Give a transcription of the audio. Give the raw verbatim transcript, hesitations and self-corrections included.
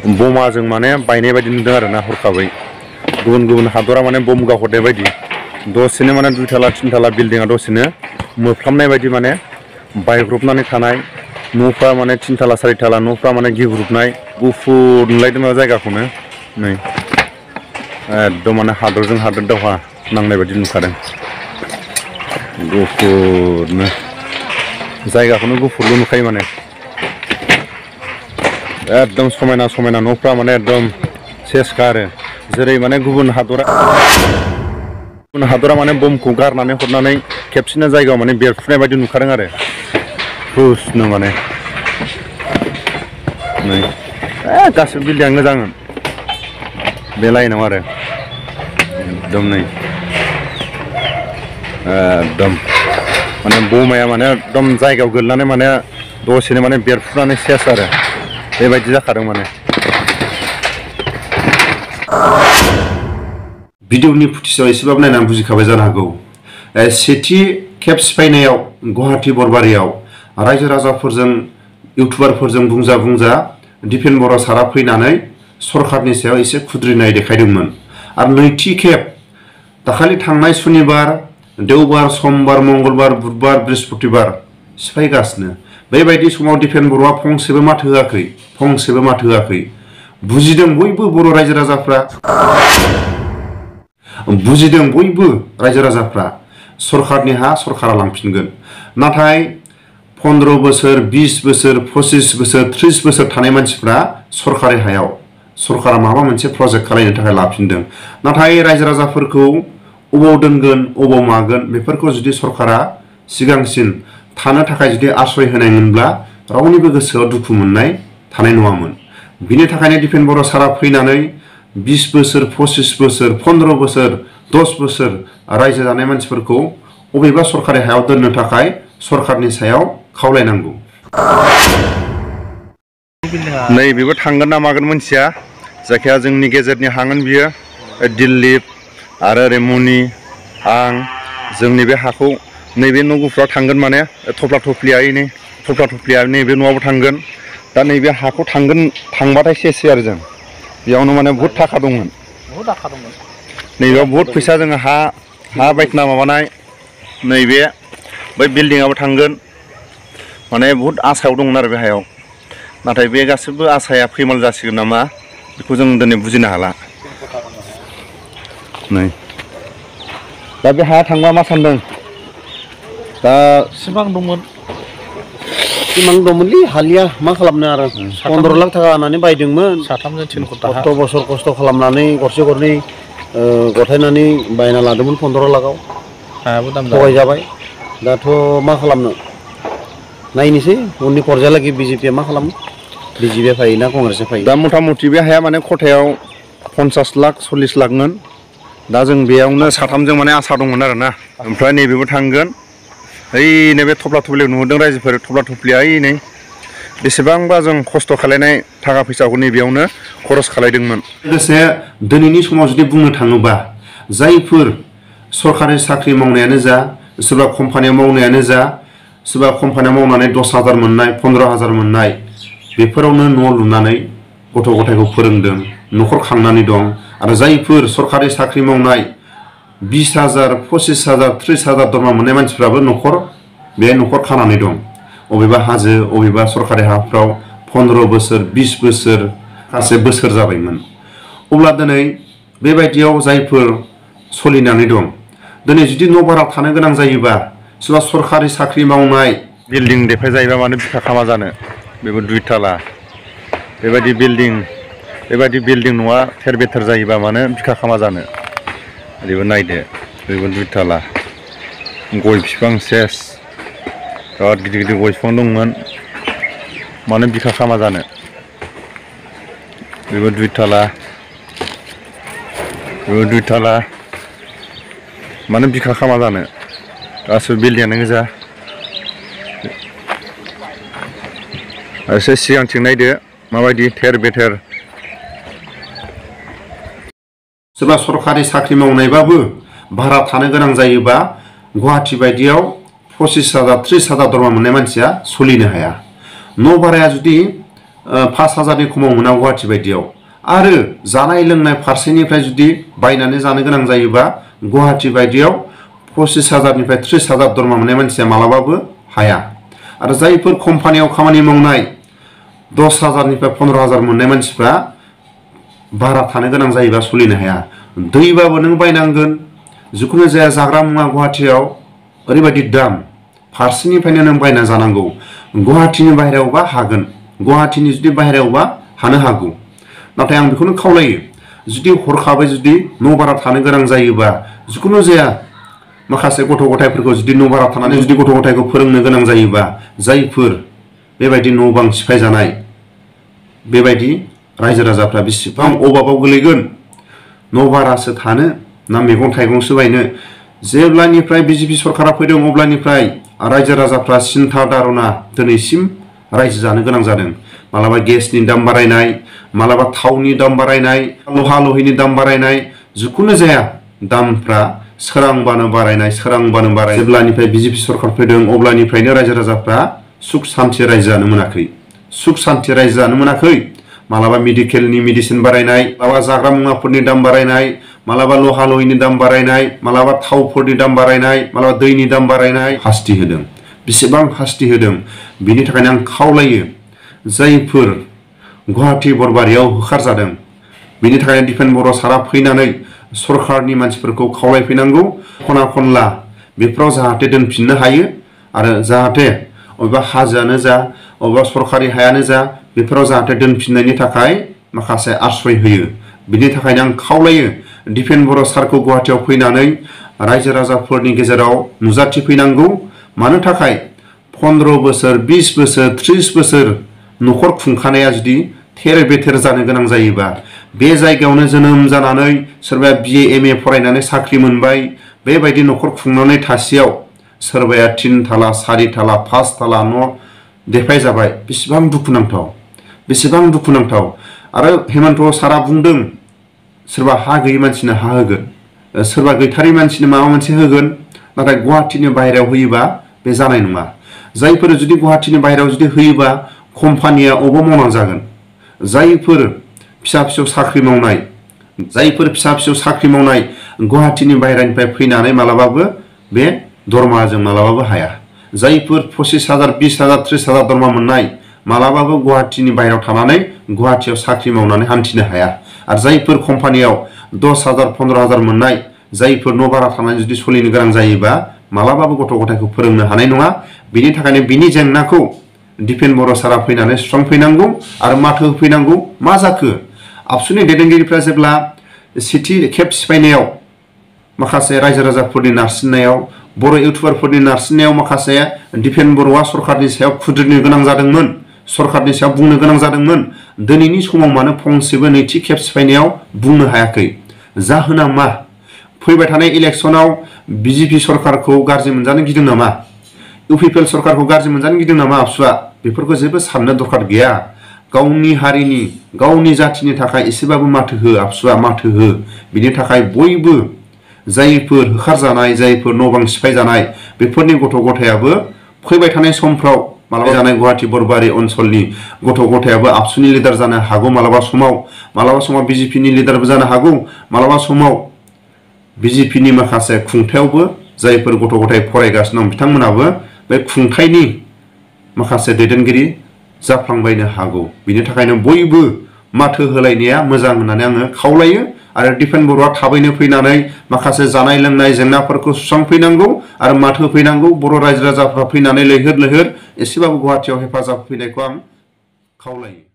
बमाजों माने बायनाय बायदि नुदों आरो ना हरखाबै गुबुन गुबुन हादरा माने बम गावहरनाय बायदि दसेनो माने दुइ थाला तिन थाला बिल्डिंआ दसेनो मोफ्लामनाय बायदि माने बायग्रबनानै थानाय न'फ्रा माने तिन थाला सारि थाला न'फ्रा माने गिब्रुबनाय गुफुर नुलायदों मा जायगाखौनो नै एकदम माने हादरजों हादर दावहा नांनाय बायदि नुखादों गुफुरनो जायगाखौनो गुफुरल' नुखायो माने एकदम समायना समायना न'फ्रा माने एकदम सेसखा आरो जेरै माने गुबुन हादरा गुबुन हादरा माने बमखौ गारनानै हरनानै खेबसेनो जायगायाव माने बेरफ्रुनाय बायदि नुखादों आरो हुसनो माने नै ए गासिबो बिल्डिंआ मोजांमोन बे लाइनाव आरो एकदम नै एकदम माने बमाया माने एकदम जायगायाव गोलैनानै माने दसेनो माने बेरफ्रुनानै सेस आरो बेबायदि जाखादों माने भिडिअनि फुटेजआव एसेबाबो नायनानै बुजिखाबाय जानो हागौ सेथि खेब सिफायनायाव गुवाहाटी बरबारियाव रायजो राजाफोरजों इउटुबारफोरजों बुंजा बुंजा दिपेन बर' सारा फैनानै सरखारनि सायाव एसे खुद्रिनाय देखायदोंमोन आरो नैथि खेब दाखालि थांनाय सुनिबार देवबार समबार मंगलबार बुधबार बृहस्पतिबार सिफायगासिनो बेबायदि समाव दिपेन बर'आ फंसेबो माथो होआखै फंसेबो माथो होआखै बुजिदों बयबो बर' रायजो राजाफ्रा बुजिदों बयबो रायजो राजाफ्रा सरखारनि हा सरखारा लांफिनगोन नाथाय फन्द्र बोसोर बिस बोसोर पसिस बोसोर त्रिस बोसोर थानाय मानसिफ्रा सरखारि हायाव सरखारा माबा मोनसे प्रजेक्ट खालामनो थाखाय लाफिनदों नाथाय रायजो राजाफोरखौ अबाव दोनगोन अबाव मागोन बेफोरखौ जुदि सरखारा सिगांसिन थानो थाखाय जुदि आश्रय होनायमोनब्ला रावनिबो गोसोआव दुखु मोननाय थानाय नङामोन बिनि थाखायनो दिपेन बर' सारा फैनानै बिस बोसोर पसिस बोसोर फन्द्र बोसोर दस बोसोर रायजो जानाय मानसिफोरखौ अबेबा सरखारि हायाव दोननो थाखाय सरखारनि सायाव खावलायनांगौ नै बेबो थांगोन ना मागोन मोनथिया जायखिया जोंनि गेजेरनि हांगोन बियो दिल्लीप आरो ओरै मुनि आं जोंनि बे हाखौ नैबे न' गुफुराव थांगोन माने थफ्ला थफ्लिया नै थफ्ला थफ्लिया नैबे न'आवबो थांगोन दा नैबे हाखौ थांगोन थांबाथाय सेसै आरो जों बेयावनो माने बहुद थाखा दंमोन बहुद थाखा दंमोन नैबेयाव बहुद फैसा जोङो हा हा बायदिना माबानाय नैबे बै बिल्डिंआबो थांगोन माने बहुद आसायाव दंमोन आरो बे हायाव नाथाय बे गासिबो आसाया फैमाल जासिगोन नामा बेखौ जों दिनै बुजिनो हाला नै दा बे हाया थांबा मा सानदों दा सिमां दंमोन सिमां दंमोनलै हालिया मा खालामनो आरो पन्द्र लाख थाखा होनानै बायदोंमोन साथामजों तिन कटा खस्थ' बोसोर खस्थ' खालामनानै गरसे गरनै गथायनानै बायना लादोंमोन पन्द्र लाखआव हायाबो दाम थगायजाबाय दाथ' मा खालामनो नायनोसै उननि पर्जायालागै बिजेपिया मा खालामो बिजेपिया फैयो ना कंग्रेसआ फैयो दा मथा मथि बे हाया माने खथायाव पन्सास लाख सल्लिस लाखमोन दा जों बेयावनो साथामजों माने आसा दंमोन आरो ना ओमफ्राय नैबेबो थांगोन ओइ नैबे थफ्ला थफ्लियाव नुहरदों रायजोफोर थफ्ला थफ्लिया ओइ नै बेसेबांबा जों खस्थ' खालायनाय थाखा फैसाखौ नैबेयावनो खरस खालायदोंमोन लोगोसे दिनैनि समाव जुदि बुंनो थाङोबा जायफोर सरकारि साख्रि मावनायानो जा सोरबा कम्पानियाव मावनायानो जा सोरबा कम्पानियाव मावनानै दस हाजार मोननाय पन्द्र हाजार मोननाय बेफोरावनो न' लुनानै गथ' गथायखौ फोरोंदों न'खर खांनानै दं आरो जायफोर सरकारि साख्रि मावनाय बिस हाजार पसिस हाजार त्रिस हाजार दरमा मोननाय मानसिफ्राबो न'खर बे न'खर खानानै दं अबेबा हाजो अबेबा सरकारि हाफ्राव पन्द्र बोसोर बिस बोसोर गासै बोसोर जाबायमोन अब्ला दिनै बेबायदियाव जायफोर सोलिनानै दं दिनै जुदि न' भारा थानो गोनां जायोबा सोरबा सरकारि साख्रि मावनाय बिल्डिं देफाय जायोबा मानो बिखा खामा जानो बेबो दुइ थाला बेबायदि बिल्डिं बेबायदि बिल्डिं न'आ थेर बेथेर जायोबा मानो बिखा खामा जानो ओरैबो नायदो ओरैबो दुइ थाला गय बिफां सेस बिराद गिदिर गिदिर गय बिफां दंमोन मानो बिखा खामा जानो बेबो दुइ थाला बेबो दुइ थाला मानो बिखा खामा जानो गासिबो बिल्डिंआनो गोजा एसे सिगांथिं नायदो माबायदि थेर बेथेर सोरबा सरकारि साख्रि मावनायबाबो भारा थानो गोनां जायोबा गुवाहाटी बायदियाव पसिस हाजार त्रिस हाजार दरमा मोननाय मानसिया सोलिनो हाया न' भाराया जुदि पास हाजारनि खमाव मोना गुवाहाटि बायदियाव आरो जानाय लोंनाय फारसेनिफ्राय जुदि बायनानै जानो गोनां जायोबा गुवाहाटि बायदियाव पसिस हाजारनिफ्राय त्रिस हाजार दरमा मोननाय मानसिया मालाबाबो हाया आरो जायफोर कम्पानियाव खामानि मावनाय दस हाजारनिफ्राय फन्द्र हाजार मोननाय मानसिफ्रा भारा थानो गोनां जायोबा सोलिनो हाया दैबाबो नों बायनांगोन जिखुनु जाया जाग्रा मुवा गुवाहाटियाव ओरैबायदि दाम फारसेनिफ्रायनो नों बायना जानांगौ गुवाहाटिनि बाहेरायावबा हागोन गुवाहाटिनि जुदि बाहेरायावबा हानो हागौ नाथाय आं बेखौनो खावलायो जुदि हरखाबै जुदि न' भारा थानो गोनां जायोबा जिखुनु जाया माखासे गथ' गथायफोरखौ जुदि न' भारा थानानै जुदि गथ' गथायखौ फोरोंनो गोनां जायोबा जायफोर बेबायदि न' बां सिफाय जानाय बेबायदि रायजो राजाफ्रा बेसेबां अभाबाव गोलैगोन न' भारासो थानो ना मैगं थाइगंसो बायनो जेब्लानिफ्राय बिजेपि सरकारा फैदों अब्लानिफ्राय रायजो राजाफ्रा सिन्था धारना दिनैसिम रायजो जानो गोनां जादों मालाबा गेसनि दाम बारायनाय मालाबा थावनि दाम बारायनाय लहा लहिनि दाम बारायनाय जिखुनु जाया दामफ्रा सोरांबानो बारायनाय सोरांबानो बाराय जेब्लानिफ्राय बिजेपि सरकार फैदों अब्लानिफ्रायनो रायजो राजाफ्रा सुख सान्ति रायजो जानो मोनाखै सुख सान्ति रायजो जानो मोनाखै मालाबा मेडिकेलनि मेडिसिन बारायनाय मालाबा जाग्रा मुवाफोरनि दाम बारायनाय मालाबा लहा लहिनि दाम बारायनाय मालाबा थावफोरनि दाम बारायनाय मालाबा दैनि दाम बारायनाय हास्ति होदों बेसेबां हास्ति होदों बिनि थाखायनो आं खावलायो जायफोर गुवाहाटि बरबारियाव होखारजादों बिनि थाखायनो दिपेन बर' सारा फैनानै सरकारनि मानसिफोरखौ खावलायफैनांगौ खना खनला बेफोराव जाहाथे दोनफिननो हायो आरो जाहाथे अबेबा हाजोआनो जा अबेबा सरकारि हायानो जा बेफोराव जाहाथे दोनफिननायनि थाखाय माखासे आश्रय होयो बिनि थाखायनो आं खावलायो दिपेन बर' सारखौ गुवाहाटियाव फैनानै रायजो राजाफोरनि गेजेराव नुजाथिफैनांगौ मानो थाखाय फन्द्र बोसोर बिस बोसोर त्रिस बोसोर न'खर खुंखानाया जुदि थेर बेथेर जानो गोनां जायोबा बे जायगायावनो जोनोम जानानै सोरबाया बिए एम ए फरायनानै साख्रि मोनबाय बेबायदि न'खर खुंनानै थासेयाव सोरबाया तिन थाला सारि थाला पास थाला न' देफाय जाबाय बेसेबां दुखुनांथाव बेसेबां दुखुनांथाव आरो हेमन्त सारा बुंदों सोरबा हा गैयै मानसिनो हा होगोन सोरबा गैथारै मानसिनो माबा मोनसे होगोन नाथाय गुवाहाटिनि बाहेरायाव होयोबा बे जानाय नङा जायफोर जुदि गुवाहाटिनि बाहेरायाव जुदि होयोबा कम्पानिया अबाव मावनानै जागोन जायफोर फिसा फिसौ साख्रि मावनाय जायफोर फिसा फिसौ साख्रि मावनाय गुवाहाटिनि बाहेरानिफ्राय फैनानै मालाबाबो बे दरमाजों मालाबाबो हाया जायफोर पसिस हाजार बिस हाजार त्रिस हाजार दरमा मोननाय मालाबाबो गुवाहाटिनि बाहेरायाव थानानै गुवाहाटियाव साख्रि मावनानै हान्थिनो हाया आरो जायफोर कम्पानियाव दस हाजार फन्द्र हाजार मोननाय जायफोर न' भारा थानानै जुदि सोलिनो गोनां जायोबा मालाबाबो गथ' गथायखौ फोरोंनो हानाय नङा बिनि थाखायनो बिनि जेंनाखौ दिपेन बर' सारा फैनानै सुस्रांफैनांगौ आरो माथो होफैनांगौ मा जाखो आबसुनि दैदेनगिरिफ्रा जेब्ला सेथि खेब सिफायनायाव माखासे रायजो राजाफोरनि नारसिननायाव बर' इउटुबारफोरनि नारसिननायाव माखासे दिपेन बर'आ सरकारनि सायाव खुद्रिनो गोनां जादोंमोन सरकारनि सायाव बुंनो गोनां जादोंमोन दिनैनि समाव मानो फंसेबो नैथि खेब सिफायनायाव बुंनो हायाखै जाहोना मा फैबाय थानाय इलेक्सनाव बिजेपि सरकारखौ गाज्रि मोनजानो गिदों नामा इउपिपिएल सरकारखौ गाज्रि मोनजानो गिदों नामा आबसुआ बेफोरखौ जेबो साननो दरकार गैया गावनि हारिनि गावनि जाथिनि थाखाय एसेबाबो माथो हो आबसुआ माथो हो बिनि थाखाय बयबो जायफोर होखारजानाय जायफोर न' बां सिफाय जानाय बेफोरनि गथ' गथायाबो फैबाय थानाय समफ्राव मालाबा जानाय गुवाहाटि बरबारि ओनसोलनि गथ' गथायाबो आबसुनि लिडार जानो हागौ मालाबा समाव मालाबा समाव बिजेपिनि लिडारबो जानो हागौ मालाबा समाव बिजेपिनि माखासे खुंथायावबो जायफोर गथ' गथाय फरायगासिनो दं बिथांमोनाबो बे खुंथायनि माखासे दैदेनगिरि जाफ्लांबायनो हागौ बिनि थाखायनो बयबो माथो होलायनाया मोजां होननानै आङो खावलायो आरो दिपेन बर'आ थाबैनो फैनानै माखासे जानाय लोंनाय जेंनाफोरखौ सुस्रांफैनांगौ आरो माथो होफैनांगौ बर' रायजो राजाफ्रा फैनानै लैहोर लैहोर एसेबाबो गुवाहाटियाव हेफाजाब होफैनायखौ आं खावलायो।